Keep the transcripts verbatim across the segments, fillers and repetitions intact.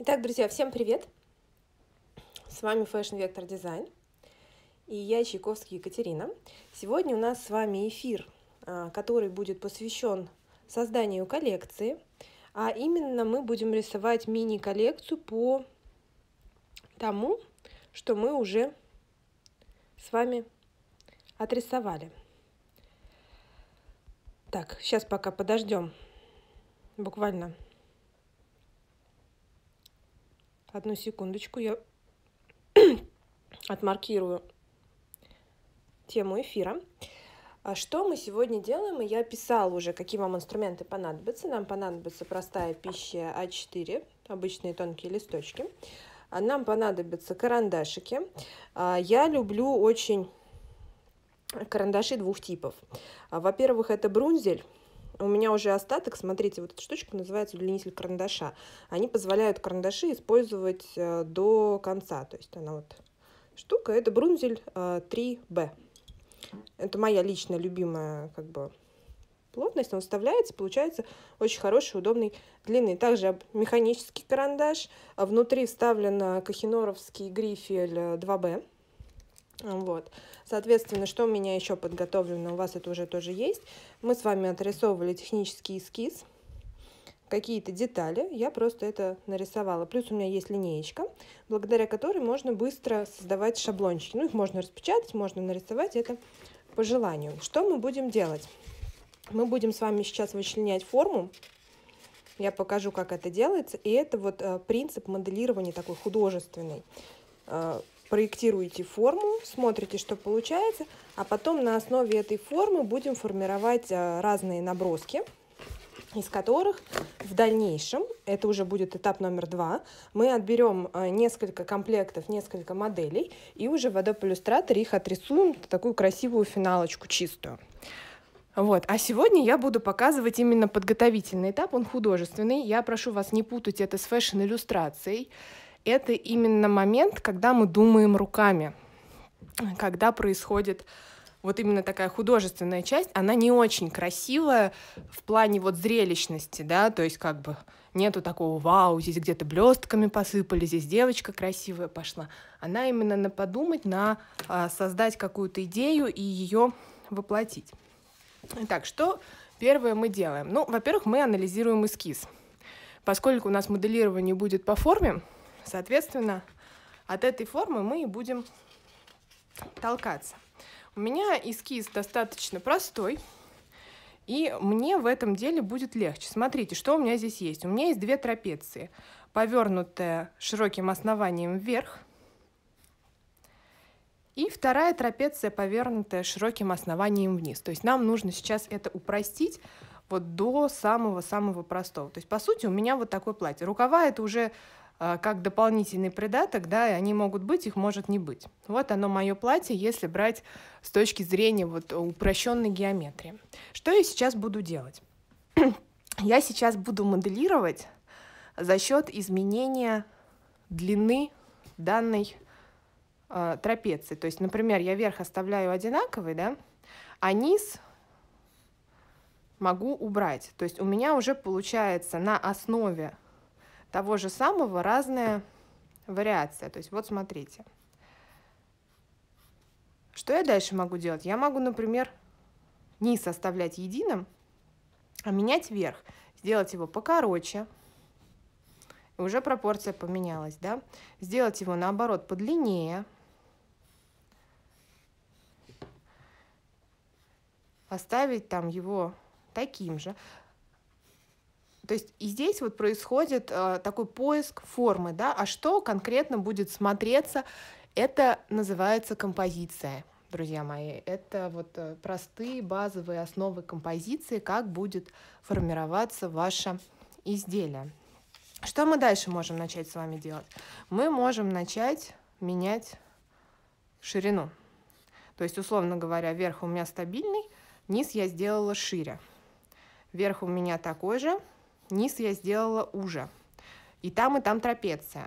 Итак, друзья, всем привет! С вами Fashion Vector Design и я, Чайковский Екатерина. Сегодня у нас с вами эфир, который будет посвящен созданию коллекции, а именно мы будем рисовать мини-коллекцию по тому, что мы уже с вами отрисовали. Так, сейчас пока подождем буквально одну секундочку, я отмаркирую тему эфира. Что мы сегодня делаем? Я писала уже, какие вам инструменты понадобятся. Нам понадобится простая пища а четыре, обычные тонкие листочки. Нам понадобятся карандашики. Я люблю очень карандаши двух типов. Во-первых, это Брунзель. У меня уже остаток, смотрите, вот эта штучка называется удлинитель карандаша. Они позволяют карандаши использовать до конца. То есть она вот штука, это Брунзель три бэ. Это моя личная любимая как бы плотность. Он вставляется, получается очень хороший, удобный, длинный. Также механический карандаш. Внутри вставлен кохиноровский грифель два бэ. Вот. Соответственно, что у меня еще подготовлено, у вас это уже тоже есть. Мы с вами отрисовывали технический эскиз, какие-то детали, я просто это нарисовала. Плюс у меня есть линеечка, благодаря которой можно быстро создавать шаблончики. Ну, их можно распечатать, можно нарисовать, это по желанию. Что мы будем делать? Мы будем с вами сейчас вычленять форму. Я покажу, как это делается. И это вот э, принцип моделирования такой художественный. Э, проектируете форму, смотрите, что получается, а потом на основе этой формы будем формировать э, разные наброски, из которых в дальнейшем, это уже будет этап номер два, мы отберем несколько комплектов, несколько моделей, и уже в Adobe Illustrator их отрисуем такую красивую финалочку чистую. Вот. А сегодня я буду показывать именно подготовительный этап, он художественный. Я прошу вас не путать это с фэшн-иллюстрацией. Это именно момент, когда мы думаем руками, когда происходит вот именно такая художественная часть, она не очень красивая в плане вот зрелищности, да, то есть как бы нету такого вау, здесь где-то блестками посыпали, здесь девочка красивая пошла. Она именно на подумать, на а, создать какую-то идею и ее воплотить. Итак, что первое мы делаем? Ну, во-первых, мы анализируем эскиз. Поскольку у нас моделирование будет по форме, соответственно, от этой формы мы и будем толкаться. У меня эскиз достаточно простой, и мне в этом деле будет легче. Смотрите, что у меня здесь есть. У меня есть две трапеции, повернутая широким основанием вверх, и вторая трапеция, повернутая широким основанием вниз. То есть нам нужно сейчас это упростить вот до самого-самого простого. То есть, по сути, у меня вот такое платье. Рукава — это уже как дополнительный придаток, да, и они могут быть, их может не быть. Вот оно, мое платье, если брать с точки зрения вот упрощенной геометрии. Что я сейчас буду делать? Я сейчас буду моделировать за счет изменения длины данной э, трапеции. То есть, например, я верх оставляю одинаковый, да, а низ могу убрать. То есть у меня уже получается на основе того же самого разная вариация. То есть вот смотрите. Что я дальше могу делать? Я могу, например, низ оставлять единым, а менять верх. Сделать его покороче. И уже пропорция поменялась, да? Сделать его, наоборот, подлиннее. Оставить там его таким же. То есть и здесь вот происходит э, такой поиск формы, да, а что конкретно будет смотреться, это называется композиция, друзья мои. Это вот э, простые базовые основы композиции, как будет формироваться ваше изделие. Что мы дальше можем начать с вами делать? Мы можем начать менять ширину. То есть, условно говоря, верх у меня стабильный, низ я сделала шире. Верх у меня такой же, низ я сделала уже. И там, и там трапеция.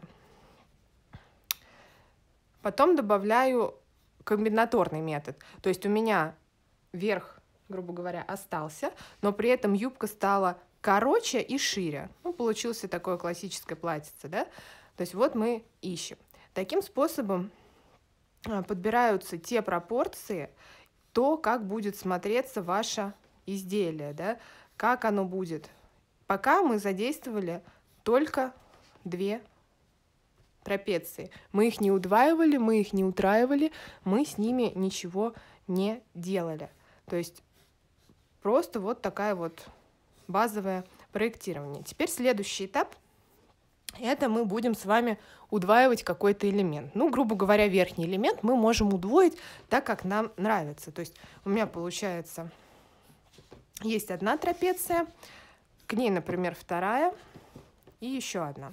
Потом добавляю комбинаторный метод. То есть у меня верх, грубо говоря, остался, но при этом юбка стала короче и шире. Ну, получился такое классическое платьице, да? То есть вот мы ищем. Таким способом подбираются те пропорции, то, как будет смотреться ваше изделие, да? Как оно будет. Пока мы задействовали только две трапеции. Мы их не удваивали, мы их не утраивали, мы с ними ничего не делали. То есть просто вот такая вот базовое проектирование. Теперь следующий этап. Это мы будем с вами удваивать какой-то элемент. Ну, грубо говоря, верхний элемент мы можем удвоить так, как нам нравится. То есть у меня получается, есть одна трапеция, к ней, например, вторая и еще одна.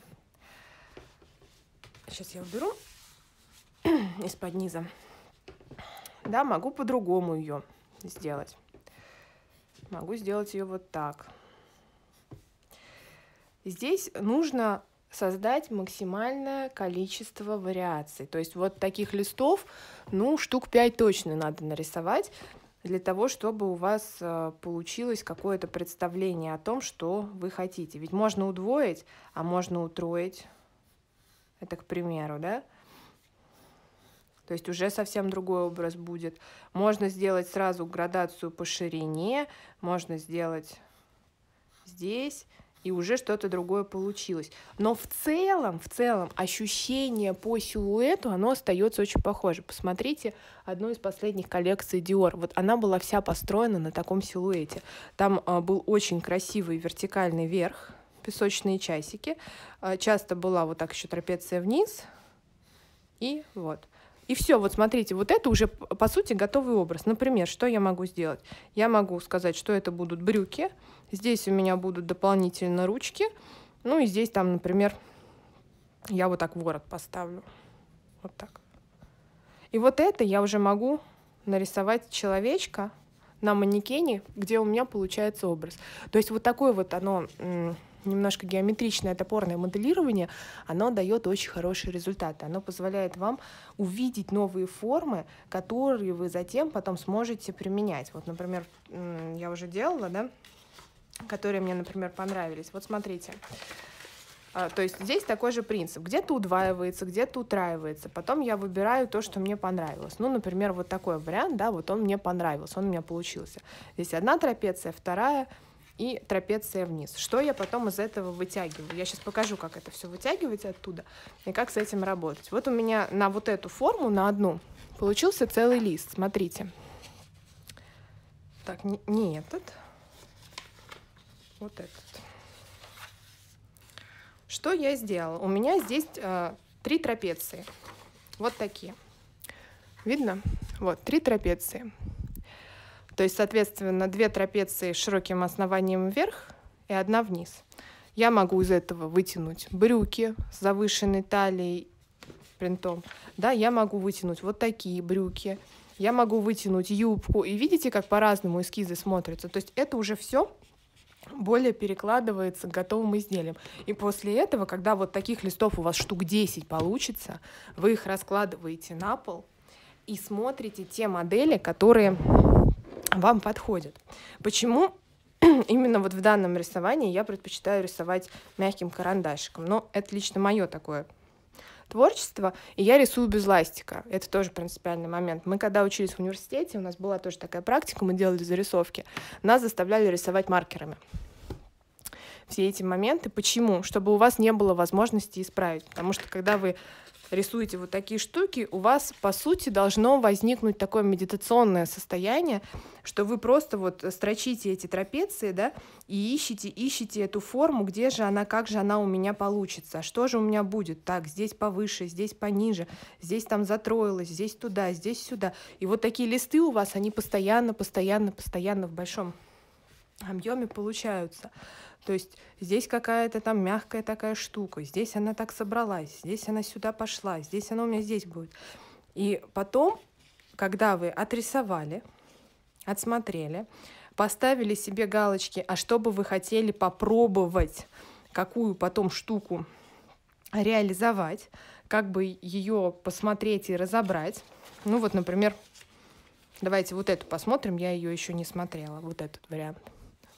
Сейчас я уберу из-под низа. Да, могу по-другому ее сделать. Могу сделать ее вот так. Здесь нужно создать максимальное количество вариаций. То есть вот таких листов, ну, штук пять точно надо нарисовать, для того, чтобы у вас получилось какое-то представление о том, что вы хотите. Ведь можно удвоить, а можно утроить. Это, к примеру, да? То есть уже совсем другой образ будет. Можно сделать сразу градацию по ширине, можно сделать здесь, и уже что-то другое получилось. Но в целом, в целом ощущение по силуэту, оно остается очень похоже. Посмотрите одну из последних коллекций Dior. Вот она была вся построена на таком силуэте. Там а, был очень красивый вертикальный верх, песочные часики. А, часто была вот так еще трапеция вниз. И вот. И все, вот смотрите, вот это уже, по сути, готовый образ. Например, что я могу сделать? Я могу сказать, что это будут брюки. Здесь у меня будут дополнительно ручки. Ну и здесь там, например, я вот так ворот поставлю. Вот так. И вот это я уже могу нарисовать человечка на манекене, где у меня получается образ. То есть вот такое вот оно... немножко геометричное топорное моделирование, оно дает очень хорошие результаты. Оно позволяет вам увидеть новые формы, которые вы затем потом сможете применять. Вот, например, я уже делала, да, которые мне, например, понравились. Вот смотрите. То есть здесь такой же принцип. Где-то удваивается, где-то утраивается. Потом я выбираю то, что мне понравилось. Ну, например, вот такой вариант, да, вот он мне понравился, он у меня получился. Здесь одна трапеция, вторая и трапеция вниз. Что я потом из этого вытягиваю? Я сейчас покажу, как это все вытягивать оттуда и как с этим работать. Вот у меня на вот эту форму, на одну, получился целый лист. Смотрите. Так, не, не этот. Вот этот. Что я сделала? У меня здесь э, три трапеции. Вот такие. Видно? Вот, три трапеции. То есть, соответственно, две трапеции с широким основанием вверх и одна вниз. Я могу из этого вытянуть брюки с завышенной талией, принтом. Да, я могу вытянуть вот такие брюки. Я могу вытянуть юбку. И видите, как по-разному эскизы смотрятся. То есть это уже все более перекладывается к готовым изделиям. И после этого, когда вот таких листов у вас штук десять получится, вы их раскладываете на пол и смотрите те модели, которые вам подходят. Почему именно вот в данном рисовании я предпочитаю рисовать мягким карандашиком? Но это лично мое такое творчество, и я рисую без ластика. Это тоже принципиальный момент. Мы когда учились в университете, у нас была тоже такая практика, мы делали зарисовки, нас заставляли рисовать маркерами. Все эти моменты. Почему? Чтобы у вас не было возможности исправить. Потому что когда вы рисуете вот такие штуки, у вас, по сути, должно возникнуть такое медитационное состояние, что вы просто вот строчите эти трапеции, да, и ищете, ищете эту форму, где же она, как же она у меня получится, что же у меня будет. Так, здесь повыше, здесь пониже, здесь там затроилось, здесь туда, здесь сюда. И вот такие листы у вас, они постоянно, постоянно, постоянно в большом объеме получаются. То есть здесь какая-то там мягкая такая штука, здесь она так собралась, здесь она сюда пошла, здесь она у меня здесь будет. И потом, когда вы отрисовали, отсмотрели, поставили себе галочки, а что бы вы хотели попробовать, какую потом штуку реализовать, как бы ее посмотреть и разобрать. Ну вот, например, давайте вот эту посмотрим, я ее еще не смотрела, вот этот вариант.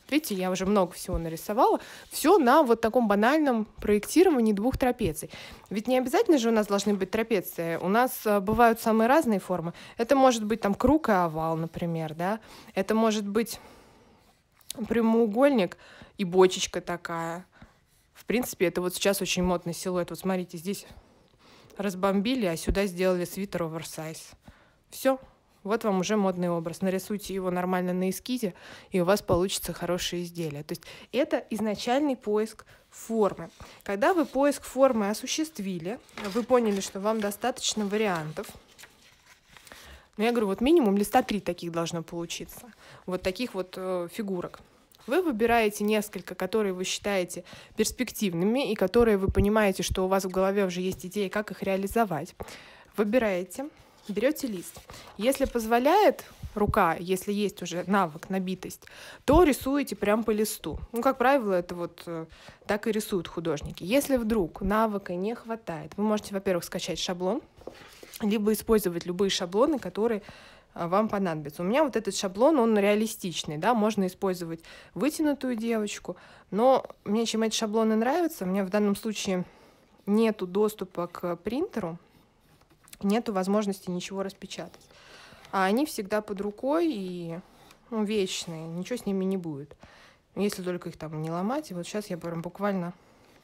Видите, я уже много всего нарисовала. Все на вот таком банальном проектировании двух трапеций. Ведь не обязательно же у нас должны быть трапеции. У нас бывают самые разные формы. Это может быть там круг и овал, например, да. Это может быть прямоугольник и бочечка такая. В принципе, это вот сейчас очень модный силуэт. Вот смотрите, здесь разбомбили, а сюда сделали свитер оверсайз. Все. Вот вам уже модный образ. Нарисуйте его нормально на эскизе, и у вас получится хорошее изделие. То есть это изначальный поиск формы. Когда вы поиск формы осуществили, вы поняли, что вам достаточно вариантов. Но я говорю, вот минимум листа три таких должно получиться. Вот таких вот э, фигурок. Вы выбираете несколько, которые вы считаете перспективными и которые вы понимаете, что у вас в голове уже есть идеи, как их реализовать. Выбираете. Берете лист. Если позволяет рука, если есть уже навык, набитость, то рисуете прям по листу. Ну, как правило, это вот э, так и рисуют художники. Если вдруг навыка не хватает, вы можете, во-первых, скачать шаблон, либо использовать любые шаблоны, которые э, вам понадобятся. У меня вот этот шаблон, он реалистичный, да, можно использовать вытянутую девочку, но мне чем эти шаблоны нравятся, у меня в данном случае нету доступа к принтеру, нету возможности ничего распечатать. А они всегда под рукой и ну, вечные, ничего с ними не будет. Если только их там не ломать. И вот сейчас я прям буквально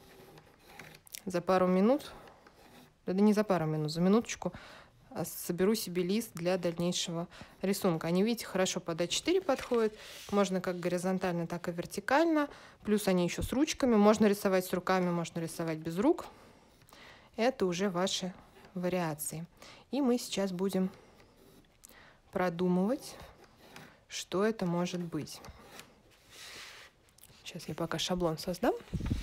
за пару минут, да не за пару минут, за минуточку соберу себе лист для дальнейшего рисунка. Они, видите, хорошо под а четыре подходят. Можно как горизонтально, так и вертикально. Плюс они еще с ручками. Можно рисовать с руками, можно рисовать без рук. Это уже ваши вариации. И мы сейчас будем продумывать, что это может быть. Сейчас я пока шаблон создам.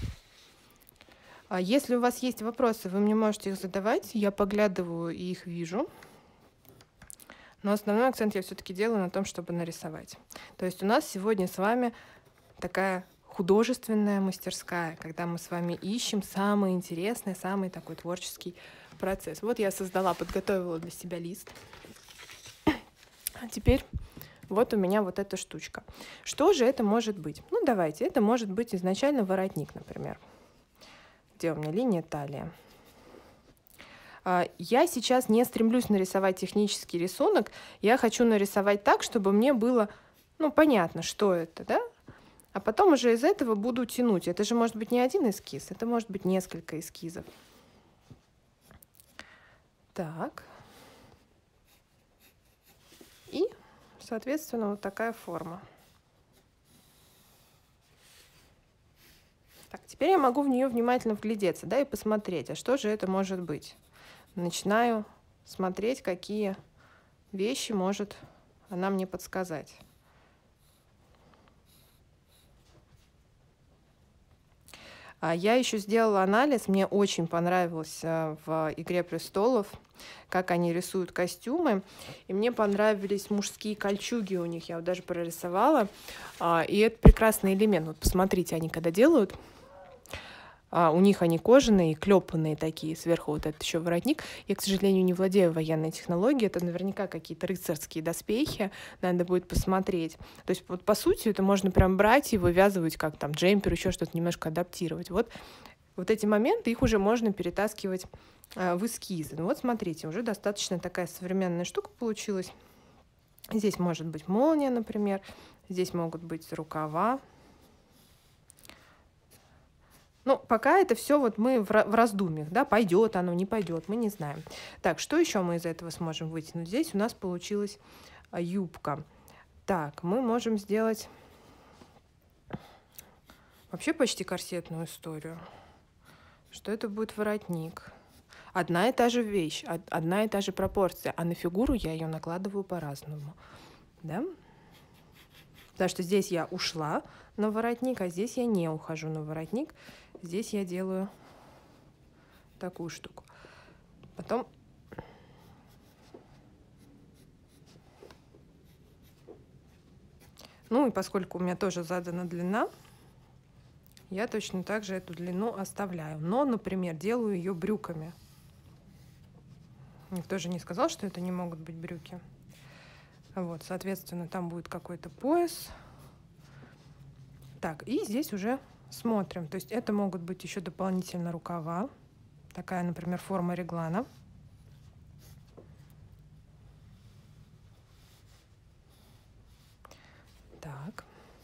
А если у вас есть вопросы, вы мне можете их задавать. Я поглядываю и их вижу. Но основной акцент я все-таки делаю на том, чтобы нарисовать. То есть у нас сегодня с вами такая художественная мастерская, когда мы с вами ищем самый интересный, самый такой творческий процесс. Вот я создала, подготовила для себя лист. А теперь вот у меня вот эта штучка. Что же это может быть? Ну, давайте. Это может быть изначально воротник, например. Где у меня линия талии? Я сейчас не стремлюсь нарисовать технический рисунок. Я хочу нарисовать так, чтобы мне было, ну, понятно, что это, да? А потом уже из этого буду тянуть. Это же может быть не один эскиз, это может быть несколько эскизов. Так. И, соответственно, вот такая форма. Так, теперь я могу в нее внимательно вглядеться, да, и посмотреть, а что же это может быть. Начинаю смотреть, какие вещи может она мне подсказать. Я еще сделала анализ, мне очень понравилось в «Игре престолов», как они рисуют костюмы, и мне понравились мужские кольчуги у них, я вот даже прорисовала, и это прекрасный элемент. Вот посмотрите, они когда делают, у них они кожаные, клепанные такие, сверху вот этот еще воротник. Я, к сожалению, не владею военной технологией, это наверняка какие-то рыцарские доспехи, надо будет посмотреть. То есть вот по сути это можно прям брать и вывязывать, как там джемпер, еще что-то, немножко адаптировать. Вот, вот эти моменты, их уже можно перетаскивать э, в эскизы. Ну вот смотрите, уже достаточно такая современная штука получилась. Здесь может быть молния, например, здесь могут быть рукава. Ну, пока это все вот мы в раздумьях, да, пойдет оно, не пойдет, мы не знаем. Так, что еще мы из этого сможем вытянуть? Здесь у нас получилась юбка. Так, мы можем сделать вообще почти корсетную историю. Что это будет воротник? Одна и та же вещь, одна и та же пропорция, а на фигуру я ее накладываю по-разному, да? Потому что здесь я ушла на воротник, а здесь я не ухожу на воротник. Здесь я делаю такую штуку. Потом ну и поскольку у меня тоже задана длина, я точно так же эту длину оставляю. Но, например, делаю ее брюками. Никто же не сказал, что это не могут быть брюки. Вот, соответственно, там будет какой-то пояс. Так, и здесь уже смотрим. То есть это могут быть еще дополнительно рукава. Такая, например, форма реглана. Так.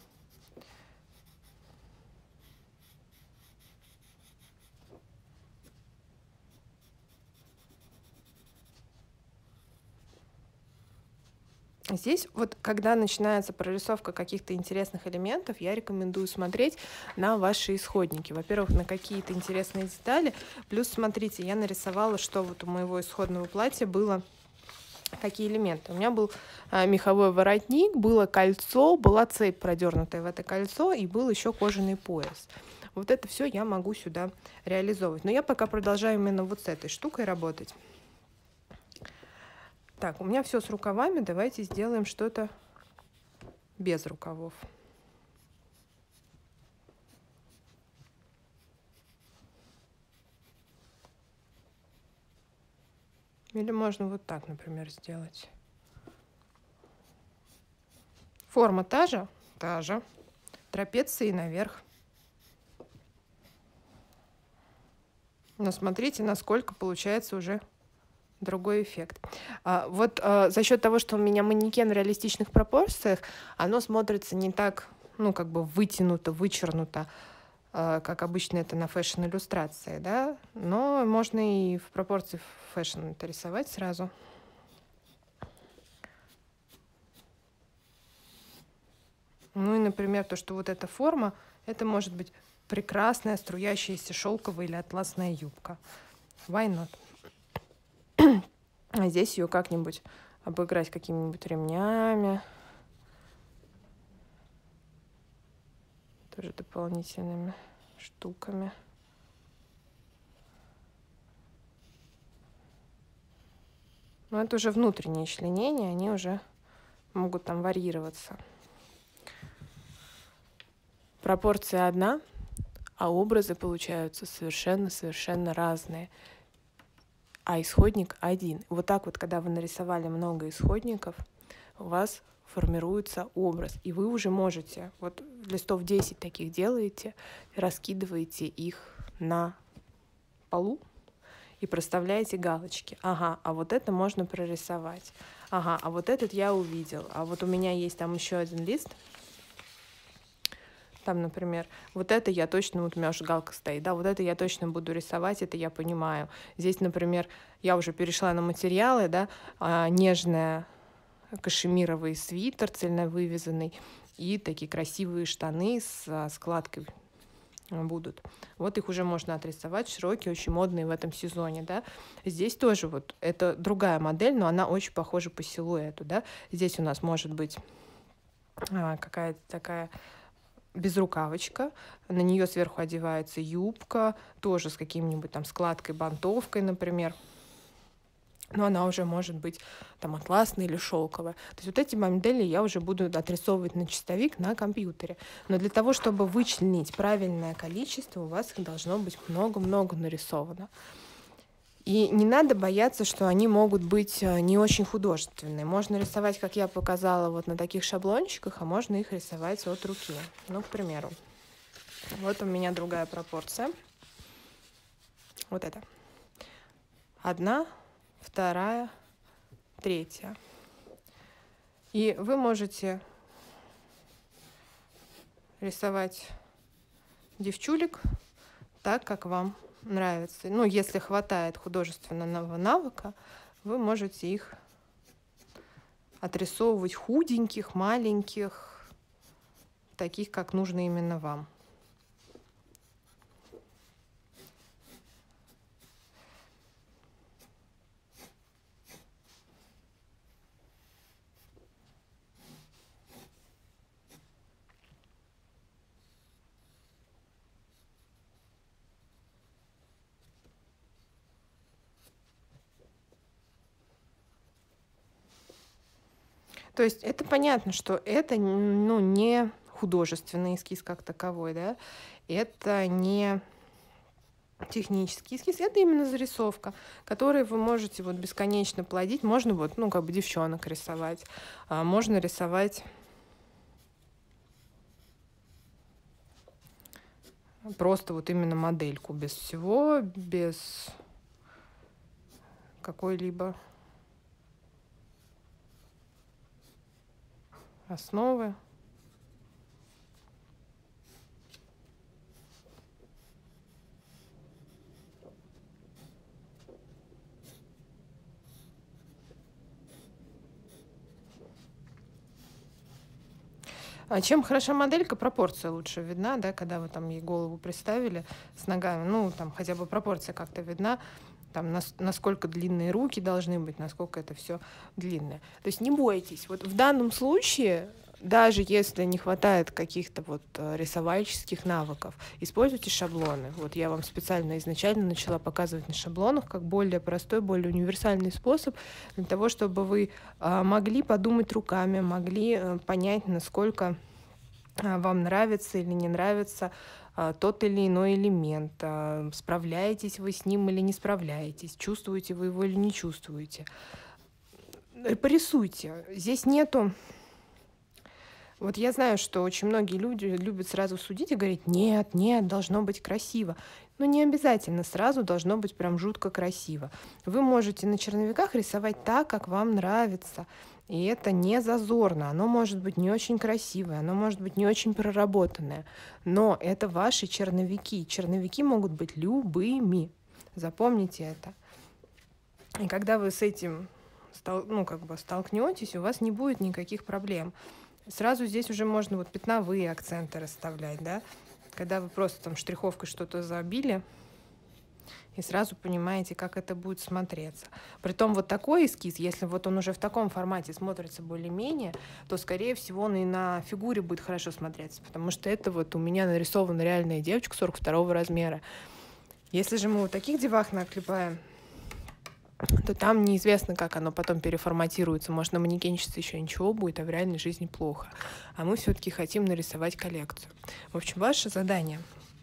Здесь вот, когда начинается прорисовка каких-то интересных элементов, я рекомендую смотреть на ваши исходники. Во-первых, на какие-то интересные детали. Плюс, смотрите, я нарисовала, что вот у моего исходного платья было, какие элементы. У меня был а, меховой воротник, было кольцо, была цепь, продернутая в это кольцо, и был еще кожаный пояс. Вот это все я могу сюда реализовывать. Но я пока продолжаю именно вот с этой штукой работать. Так, у меня все с рукавами. Давайте сделаем что-то без рукавов. Или можно вот так, например, сделать. Форма та же, та же. Трапеции наверх. Но смотрите, насколько получается уже другой эффект. А, вот а, за счет того, что у меня манекен в реалистичных пропорциях, оно смотрится не так, ну, как бы вытянуто, вычернуто, а, как обычно это на фэшн-иллюстрации, да, но можно и в пропорции фэшн это рисовать сразу. Ну и, например, то, что вот эта форма, это может быть прекрасная струящаяся шелковая или атласная юбка. Why not? А здесь ее как-нибудь обыграть какими-нибудь ремнями. Тоже дополнительными штуками. Но это уже внутренние членения, они уже могут там варьироваться. Пропорция одна, а образы получаются совершенно-совершенно разные. А исходник один. Вот так вот, когда вы нарисовали много исходников, у вас формируется образ. И вы уже можете, вот листов десять таких делаете, раскидываете их на полу и проставляете галочки. Ага, а вот это можно прорисовать. Ага, а вот этот я увидел. А вот у меня есть там еще один лист. Там, например, вот это я точно, вот у меня уже галка стоит, да, вот это я точно буду рисовать, это я понимаю. Здесь, например, я уже перешла на материалы, да, а, нежная кашемировый свитер цельновывязанный и такие красивые штаны с а, складкой будут. Вот их уже можно отрисовать, широкие, очень модные в этом сезоне, да. Здесь тоже вот, это другая модель, но она очень похожа по силуэту, да. Здесь у нас может быть а, какая-то такая безрукавочка, на нее сверху одевается юбка, тоже с каким-нибудь там складкой, бантовкой, например. Но она уже может быть там атласная или шелковая. То есть вот эти модели я уже буду отрисовывать на чистовик на компьютере. Но для того, чтобы вычленить правильное количество, у вас их должно быть много-много нарисовано. И не надо бояться, что они могут быть не очень художественные. Можно рисовать, как я показала, вот на таких шаблончиках, а можно их рисовать от руки. Ну, к примеру, вот у меня другая пропорция. Вот это. Одна, вторая, третья. И вы можете рисовать девчулек так, как вам нравится. Ну, если хватает художественного навыка, вы можете их отрисовывать худеньких, маленьких, таких, как нужно именно вам. То есть это понятно, что это, ну, не художественный эскиз как таковой, да, это не технический эскиз, это именно зарисовка, которую вы можете вот бесконечно плодить. Можно вот, ну, как бы девчонок рисовать, а можно рисовать Просто вот именно модельку, без всего, без какой-либо основы. А чем хороша моделька? Пропорция лучше видна, да, когда вы там ей голову приставили с ногами, ну, там хотя бы пропорция как-то видна, там, нас, насколько длинные руки должны быть, насколько это все длинное. То есть не бойтесь. Вот в данном случае, даже если не хватает каких-то вот рисовальческих навыков, используйте шаблоны. Вот я вам специально изначально начала показывать на шаблонах как более простой, более универсальный способ для того, чтобы вы могли подумать руками, могли понять, насколько вам нравится или не нравится тот или иной элемент, справляетесь вы с ним или не справляетесь, чувствуете вы его или не чувствуете. Порисуйте. Здесь нету... Вот я знаю, что очень многие люди любят сразу судить и говорить: нет, нет, должно быть красиво. Но не обязательно сразу должно быть прям жутко красиво. Вы можете на черновиках рисовать так, как вам нравится. И это не зазорно. Оно может быть не очень красивое, оно может быть не очень проработанное. Но это ваши черновики. Черновики могут быть любыми. Запомните это. И когда вы с этим ну, как бы столкнетесь, у вас не будет никаких проблем. Сразу здесь уже можно вот пятновые акценты расставлять, да, когда вы просто там штриховкой что-то забили, и сразу понимаете, как это будет смотреться. Притом вот такой эскиз, если вот он уже в таком формате смотрится более-менее, то, скорее всего, он и на фигуре будет хорошо смотреться, потому что это вот у меня нарисована реальная девочка сорок второго размера. Если же мы вот таких девах наклепаем, то там неизвестно, как оно потом переформатируется. Может, на манекенщице еще ничего будет, а в реальной жизни плохо. А мы все-таки хотим нарисовать коллекцию. В общем, ваше задание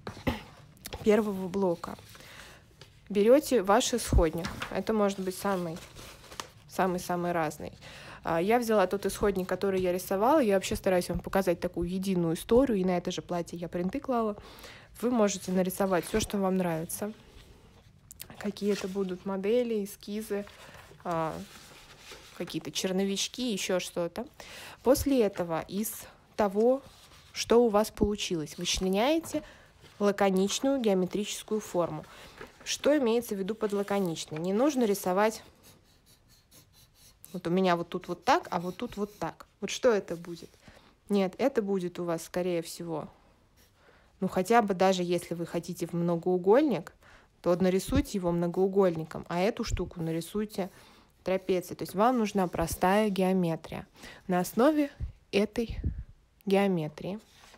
первого блока. Берете ваш исходник. Это может быть самый, самый-самый разный. Я взяла тот исходник, который я рисовала. Я вообще стараюсь вам показать такую единую историю. И на это же платье я принты клала. Вы можете нарисовать все, что вам нравится. Какие это будут модели, эскизы, а, какие-то черновички, еще что-то. После этого из того, что у вас получилось, вычленяете лаконичную геометрическую форму. Что имеется в виду под лаконичной? Не нужно рисовать вот у меня вот тут вот так, а вот тут вот так. Вот что это будет? Нет, это будет у вас, скорее всего, ну хотя бы даже если вы хотите в многоугольник, то нарисуйте его многоугольником, а эту штуку нарисуйте трапецией. То есть вам нужна простая геометрия. На основе этой геометрии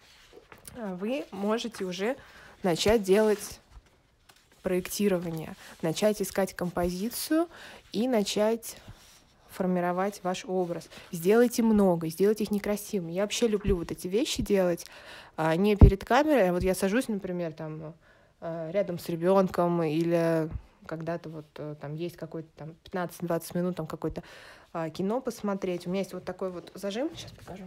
вы можете уже начать делать проектирование, начать искать композицию и начать формировать ваш образ. Сделайте много, сделайте их некрасивыми. Я вообще люблю вот эти вещи делать а не перед камерой. А вот я сажусь, например, там рядом с ребенком или когда-то вот там есть какой-то там пятнадцать-двадцать минут там какое-то а, кино посмотреть. У меня есть вот такой вот зажим. Сейчас покажу.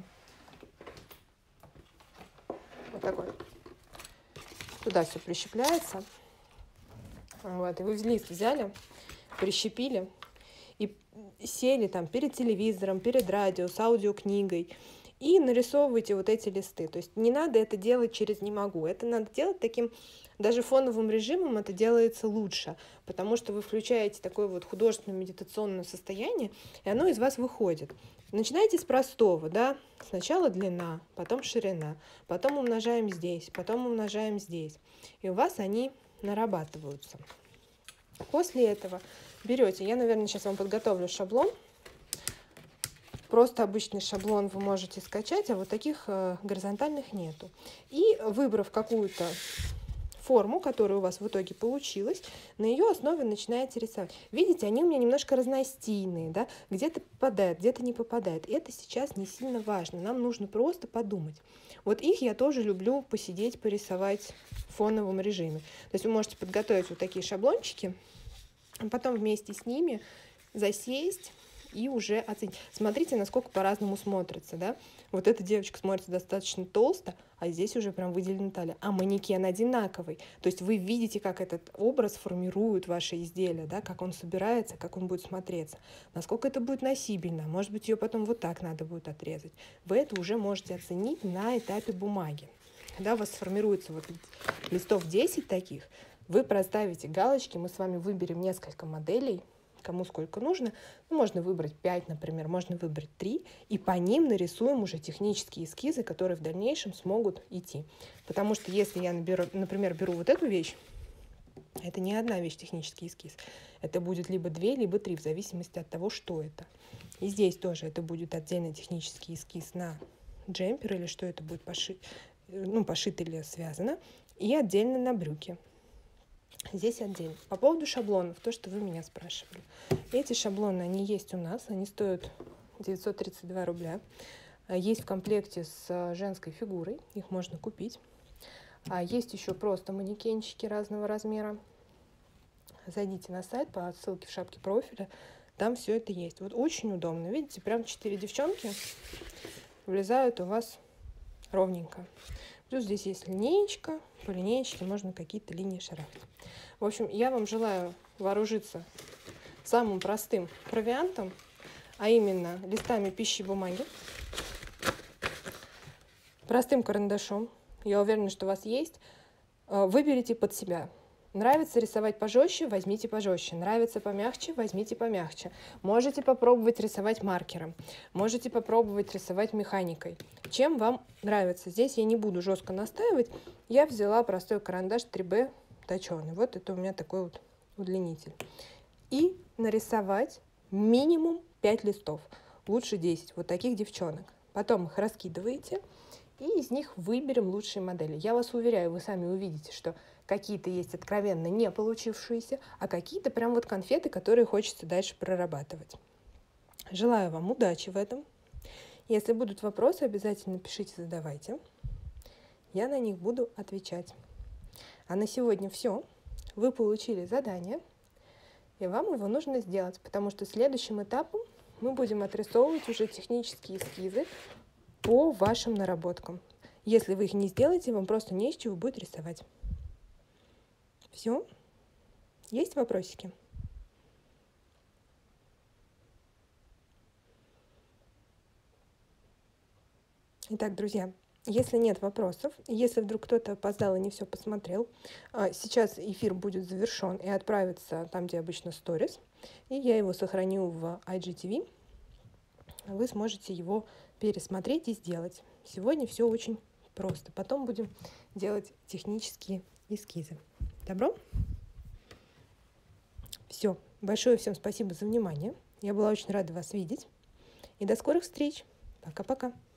Вот такой. Туда все прищепляется. Вот. И вы лист взяли, прищепили и сели там перед телевизором, перед радио, с аудиокнигой и нарисовываете вот эти листы. То есть не надо это делать через «не могу». Это надо делать таким даже фоновым режимом, это делается лучше, потому что вы включаете такое вот художественное медитационное состояние, и оно из вас выходит. Начинайте с простого, да, сначала длина, потом ширина, потом умножаем здесь, потом умножаем здесь, и у вас они нарабатываются. После этого берете, я, наверное, сейчас вам подготовлю шаблон. Просто обычный шаблон вы можете скачать, а вот таких э, горизонтальных нету. И выбрав какую-то форму, которая у вас в итоге получилась, на ее основе начинаете рисовать. Видите, они у меня немножко разностильные, да? Где-то попадает, где-то не попадает. Это сейчас не сильно важно, нам нужно просто подумать. Вот их я тоже люблю посидеть, порисовать в фоновом режиме. То есть вы можете подготовить вот такие шаблончики, а потом вместе с ними засесть и уже оценить. Смотрите, насколько по-разному смотрится, да? Вот эта девочка смотрится достаточно толсто, а здесь уже прям выделена талия. А манекен одинаковый. То есть вы видите, как этот образ формирует ваше изделие, да? Как он собирается, как он будет смотреться. Насколько это будет носибельно. Может быть, ее потом вот так надо будет отрезать. Вы это уже можете оценить на этапе бумаги. Когда у вас сформируется вот листов десять таких, вы проставите галочки, мы с вами выберем несколько моделей, кому сколько нужно. Ну, можно выбрать пять, например, можно выбрать три, и по ним нарисуем уже технические эскизы, которые в дальнейшем смогут идти. Потому что если я, наберу, например, беру вот эту вещь, это не одна вещь, технический эскиз. Это будет либо две, либо три, в зависимости от того, что это. И здесь тоже это будет отдельный технический эскиз на джемпер, или что это будет пошить, ну, пошито или связано, и отдельно на брюки. Здесь отдельно. По поводу шаблонов, то, что вы меня спрашивали. Эти шаблоны, они есть у нас, они стоят девятьсот тридцать два рубля. Есть в комплекте с женской фигурой, их можно купить. А есть еще просто манекенчики разного размера. Зайдите на сайт по ссылке в шапке профиля, там все это есть. Вот очень удобно, видите, прям четыре девчонки влезают у вас ровненько. Плюс здесь есть линеечка, по линеечке можно какие-то линии шарахать. В общем, я вам желаю вооружиться самым простым провиантом, а именно листами пищи и бумаги, простым карандашом. Я уверена, что у вас есть. Выберите под себя. Нравится рисовать пожестче, возьмите пожестче. Нравится помягче, возьмите помягче. Можете попробовать рисовать маркером. Можете попробовать рисовать механикой. Чем вам нравится. Здесь я не буду жестко настаивать. Я взяла простой карандаш три бэ точеный. Вот это у меня такой вот удлинитель. И нарисовать минимум пять листов. Лучше десять. Вот таких девчонок. Потом их раскидываете. И из них выберем лучшие модели. Я вас уверяю, вы сами увидите, что какие-то есть откровенно не получившиеся, а какие-то прям вот конфеты, которые хочется дальше прорабатывать. Желаю вам удачи в этом. Если будут вопросы, обязательно пишите, задавайте. Я на них буду отвечать. А на сегодня все. Вы получили задание, и вам его нужно сделать, потому что следующим этапом мы будем отрисовывать уже технические эскизы по вашим наработкам. Если вы их не сделаете, вам просто не из чего будет рисовать. Все? Есть вопросики? Итак, друзья, если нет вопросов, если вдруг кто-то опоздал и не все посмотрел, сейчас эфир будет завершен и отправится там, где обычно сторис, и я его сохраню в ай джи ти ви. Вы сможете его пересмотреть и сделать. Сегодня все очень просто. Потом будем делать технические эскизы. Добро? Все. Большое всем спасибо за внимание. Я была очень рада вас видеть. И до скорых встреч. Пока-пока.